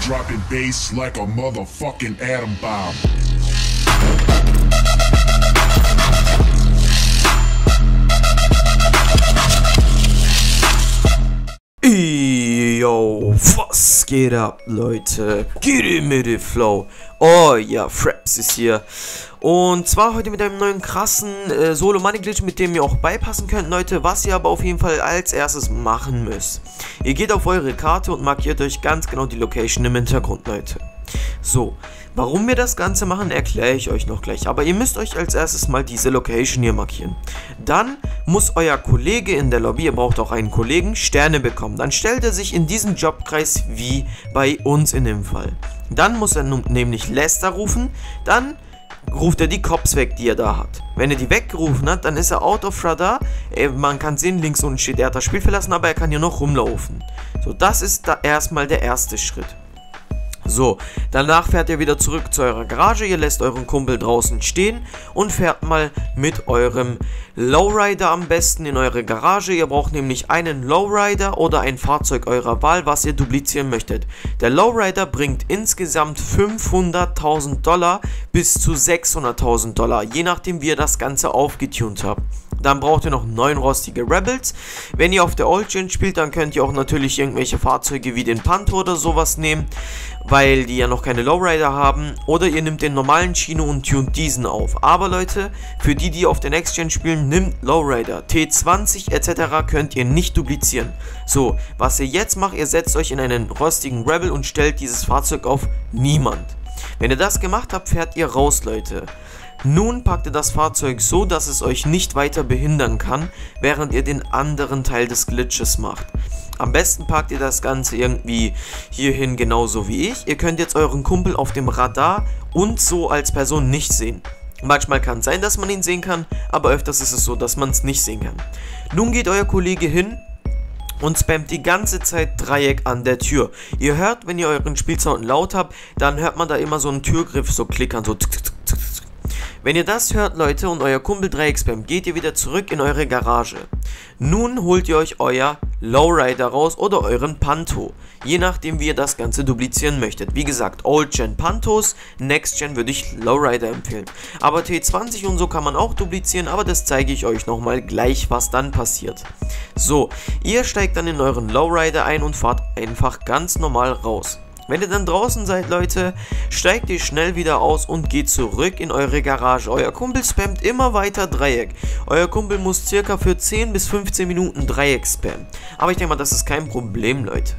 dropping bass like a motherfucking atom bomb. Yo, was geht ab, Leute? Giddy Middy Flow. Oh ja, Fraps ist hier. Und zwar heute mit einem neuen krassen Solo Money Glitch, mit dem ihr auch beipassen könnt, Leute. Was ihr aber auf jeden Fall als erstes machen müsst. Ihr geht auf eure Karte und markiert euch ganz genau die Location im Hintergrund, Leute. So, warum wir das Ganze machen, erkläre ich euch noch gleich. Aber ihr müsst euch als erstes mal diese Location hier markieren. Dann muss euer Kollege in der Lobby, ihr braucht auch einen Kollegen, Sterne bekommen. Dann stellt er sich in diesen Jobkreis wie bei uns in dem Fall. Dann muss er nämlich Lester rufen, dann ruft er die Cops weg, die er da hat. Wenn er die weggerufen hat, dann ist er out of radar. Man kann sehen, links unten steht, er hat das Spiel verlassen, aber er kann hier noch rumlaufen. So, das ist da erstmal der erste Schritt. So, danach fährt ihr wieder zurück zu eurer Garage, ihr lässt euren Kumpel draußen stehen und fährt mal mit eurem Lowrider am besten in eure Garage. Ihr braucht nämlich einen Lowrider oder ein Fahrzeug eurer Wahl, was ihr duplizieren möchtet. Der Lowrider bringt insgesamt $500.000 bis zu $600.000, je nachdem wie ihr das Ganze aufgetunt habt. Dann braucht ihr noch 9 rostige Rebels. Wenn ihr auf der Old Gen spielt, dann könnt ihr auch natürlich irgendwelche Fahrzeuge wie den Panto oder sowas nehmen, weil die ja noch keine Lowrider haben. Oder ihr nehmt den normalen Chino und tunt diesen auf. Aber Leute, für die, die auf der Next Gen spielen, nimmt Lowrider. T20 etc. könnt ihr nicht duplizieren. So, was ihr jetzt macht, ihr setzt euch in einen rostigen Rebel und stellt dieses Fahrzeug auf Niemand. Wenn ihr das gemacht habt, fährt ihr raus, Leute. Nun packt ihr das Fahrzeug so, dass es euch nicht weiter behindern kann, während ihr den anderen Teil des Glitches macht. Am besten packt ihr das Ganze irgendwie hierhin, genauso wie ich. Ihr könnt jetzt euren Kumpel auf dem Radar und so als Person nicht sehen. Manchmal kann es sein, dass man ihn sehen kann, aber öfters ist es so, dass man es nicht sehen kann. Nun geht euer Kollege hin und spammt die ganze Zeit Dreieck an der Tür. Ihr hört, wenn ihr euren Spielsound laut habt, dann hört man da immer so einen Türgriff so klickern, so tsk, tsk, tsk, tsk. Wenn ihr das hört, Leute, und euer Kumpel Dreieck spammt, geht ihr wieder zurück in eure Garage. Nun holt ihr euch euer Lowrider raus oder euren Panto, je nachdem wie ihr das Ganze duplizieren möchtet. Wie gesagt, Old Gen Pantos, Next Gen würde ich Lowrider empfehlen. Aber T20 und so kann man auch duplizieren, aber das zeige ich euch nochmal gleich, was dann passiert. So, ihr steigt dann in euren Lowrider ein und fahrt einfach ganz normal raus. Wenn ihr dann draußen seid, Leute, steigt ihr schnell wieder aus und geht zurück in eure Garage. Euer Kumpel spammt immer weiter Dreieck. Euer Kumpel muss circa für 10 bis 15 Minuten Dreieck spammen. Aber ich denke mal, das ist kein Problem, Leute.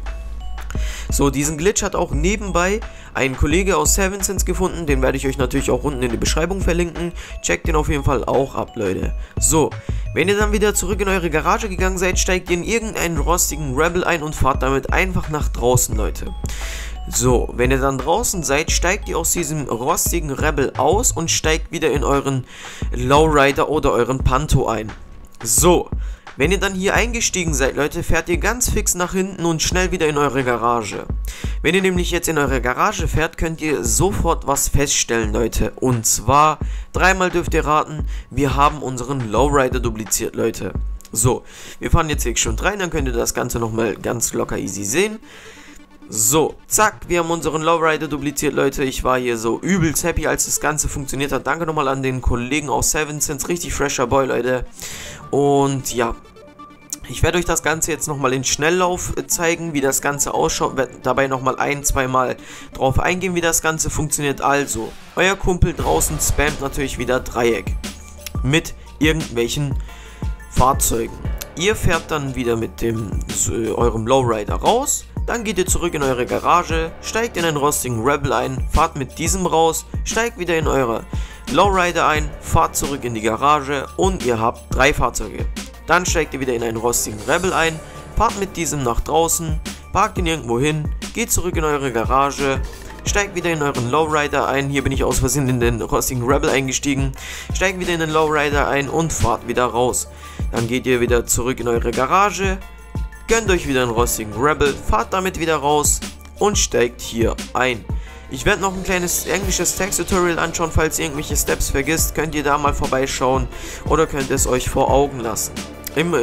So, diesen Glitch hat auch nebenbei ein Kollege aus 7 Cents gefunden. Den werde ich euch natürlich auch unten in die Beschreibung verlinken. Checkt den auf jeden Fall auch ab, Leute. So, wenn ihr dann wieder zurück in eure Garage gegangen seid, steigt ihr in irgendeinen rostigen Rebel ein und fahrt damit einfach nach draußen, Leute. So, wenn ihr dann draußen seid, steigt ihr aus diesem rostigen Rebel aus und steigt wieder in euren Lowrider oder euren Panto ein. So, wenn ihr dann hier eingestiegen seid, Leute, fährt ihr ganz fix nach hinten und schnell wieder in eure Garage. Wenn ihr nämlich jetzt in eure Garage fährt, könnt ihr sofort was feststellen, Leute. Und zwar, dreimal dürft ihr raten, wir haben unseren Lowrider dupliziert, Leute. So, wir fahren jetzt hier schon rein, dann könnt ihr das Ganze nochmal ganz locker easy sehen. So, zack, wir haben unseren Lowrider dupliziert, Leute. Ich war hier so übelst happy, als das Ganze funktioniert hat. Danke nochmal an den Kollegen aus 7 Cents, richtig fresher Boy, Leute. Und ja, ich werde euch das Ganze jetzt nochmal in Schnelllauf zeigen, wie das Ganze ausschaut. Werde dabei nochmal zweimal drauf eingehen, wie das Ganze funktioniert. Also, euer Kumpel draußen spammt natürlich wieder Dreieck mit irgendwelchen Fahrzeugen. Ihr fährt dann wieder mit eurem Lowrider raus. Dann geht ihr zurück in eure Garage, steigt in einen rostigen Rebel ein, fahrt mit diesem raus, steigt wieder in eure Lowrider ein, fahrt zurück in die Garage und ihr habt 3 Fahrzeuge. Dann steigt ihr wieder in einen rostigen Rebel ein, fahrt mit diesem nach draußen, parkt ihn irgendwo hin, geht zurück in eure Garage, steigt wieder in euren Lowrider ein. Hier bin ich aus Versehen in den rostigen Rebel eingestiegen, steigt wieder in den Lowrider ein und fahrt wieder raus. Dann geht ihr wieder zurück in eure Garage, gönnt euch wieder einen rostigen Rebel, fahrt damit wieder raus und steigt hier ein. Ich werde noch ein kleines englisches Text-Tutorial anschauen, falls ihr irgendwelche Steps vergisst, könnt ihr da mal vorbeischauen oder könnt es euch vor Augen lassen. Im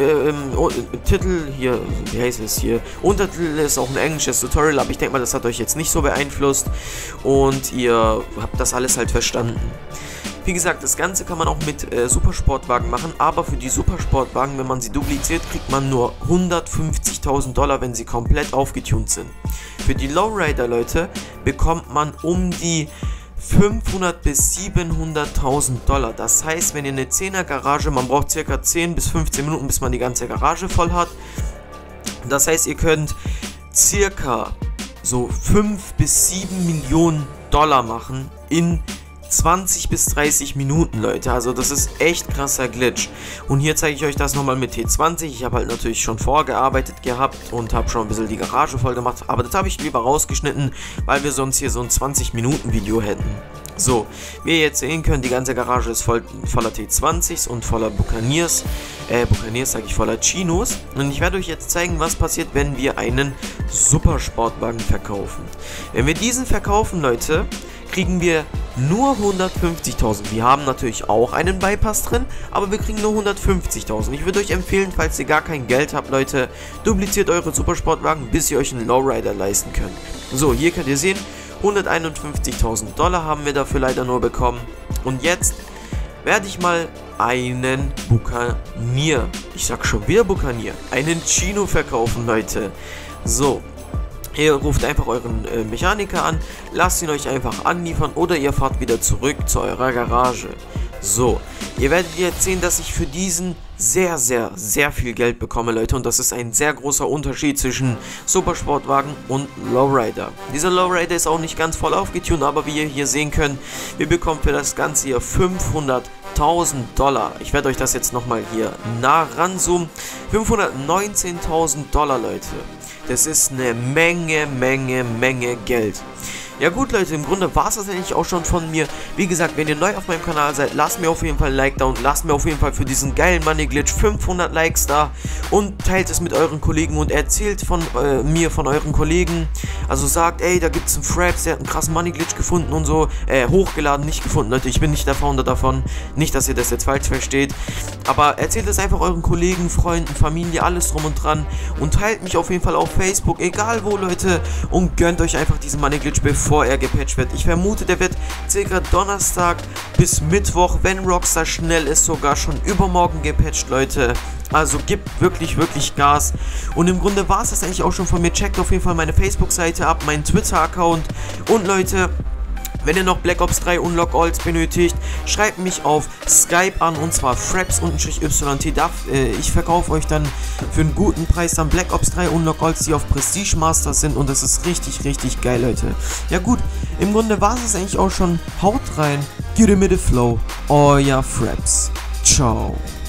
Titel hier, wie heißt es hier? Untertitel ist auch ein englisches Tutorial, aber ich denke mal, das hat euch jetzt nicht so beeinflusst und ihr habt das alles halt verstanden. Wie gesagt, das Ganze kann man auch mit Supersportwagen machen, aber für die Supersportwagen, wenn man sie dupliziert, kriegt man nur 150.000 $, wenn sie komplett aufgetunt sind. Für die Lowrider, Leute, bekommt man um die 500 bis 700.000 $. Das heißt, wenn ihr eine 10er Garage, man braucht circa 10 bis 15 Minuten, bis man die ganze Garage voll hat. Das heißt, ihr könnt circa so 5 bis 7 Millionen $ machen in 20 bis 30 Minuten, Leute. Also das ist echt krasser Glitch. Und hier zeige ich euch das nochmal mit T20. Ich habe halt natürlich schon vorgearbeitet gehabt und habe schon ein bisschen die Garage voll gemacht. Aber das habe ich lieber rausgeschnitten, weil wir sonst hier so ein 20 Minuten Video hätten. So, wie ihr jetzt sehen könnt, die ganze Garage ist voller T20s und voller Buccaneers. Buccaneers sage ich, voller Chinos. Und ich werde euch jetzt zeigen, was passiert, wenn wir einen Supersportwagen verkaufen. Wenn wir diesen verkaufen, Leute, kriegen wir nur 150.000. Wir haben natürlich auch einen Bypass drin, aber wir kriegen nur 150.000. Ich würde euch empfehlen, falls ihr gar kein Geld habt, Leute, dupliziert eure Supersportwagen, bis ihr euch einen Lowrider leisten könnt. So, hier könnt ihr sehen, 151.000 $ haben wir dafür leider nur bekommen. Und jetzt werde ich mal einen Buccaneer, ich sag schon wieder Buccaneer, einen Chino verkaufen, Leute. So. Ihr ruft einfach euren Mechaniker an, lasst ihn euch einfach anliefern oder ihr fahrt wieder zurück zu eurer Garage. So, ihr werdet jetzt sehen, dass ich für diesen sehr viel Geld bekomme, Leute. Und das ist ein sehr großer Unterschied zwischen Supersportwagen und Lowrider. Dieser Lowrider ist auch nicht ganz voll aufgetunt, aber wie ihr hier sehen könnt, wir bekommen für das Ganze hier 500.000 $. Ich werde euch das jetzt nochmal hier nah ranzoomen. 519.000 $, Leute. Das ist eine Menge Geld. Ja gut, Leute, im Grunde war es das eigentlich auch schon von mir. Wie gesagt, wenn ihr neu auf meinem Kanal seid, lasst mir auf jeden Fall ein Like da und lasst mir auf jeden Fall für diesen geilen Money Glitch 500 Likes da und teilt es mit euren Kollegen und erzählt von von euren Kollegen. Also sagt, ey, da gibt es einen Fraps, der hat einen krassen Money Glitch gefunden und so. Hochgeladen, nicht gefunden, Leute. Ich bin nicht der Founder davon. Nicht, dass ihr das jetzt falsch versteht. Aber erzählt es einfach euren Kollegen, Freunden, Familie, alles drum und dran. Und teilt mich auf jeden Fall auf Facebook, egal wo, Leute. Und gönnt euch einfach diesen Money Glitch, bevor er gepatcht wird. Ich vermute, der wird circa Donnerstag bis Mittwoch, wenn Rockstar schnell ist, sogar schon übermorgen gepatcht, Leute. Also gibt wirklich Gas. Und im Grunde war es das eigentlich auch schon von mir. Checkt auf jeden Fall meine Facebook-Seite ab, meinen Twitter-Account. Und Leute, wenn ihr noch Black Ops 3 Unlock Alls benötigt, schreibt mich auf Skype an, und zwar Fraps_YT. Ich verkaufe euch dann für einen guten Preis dann Black Ops 3 Unlock Alls, die auf Prestige Masters sind, und das ist richtig geil, Leute. Ja gut, im Grunde war es eigentlich auch schon. Haut rein, get in mit the flow, euer Fraps. Ciao.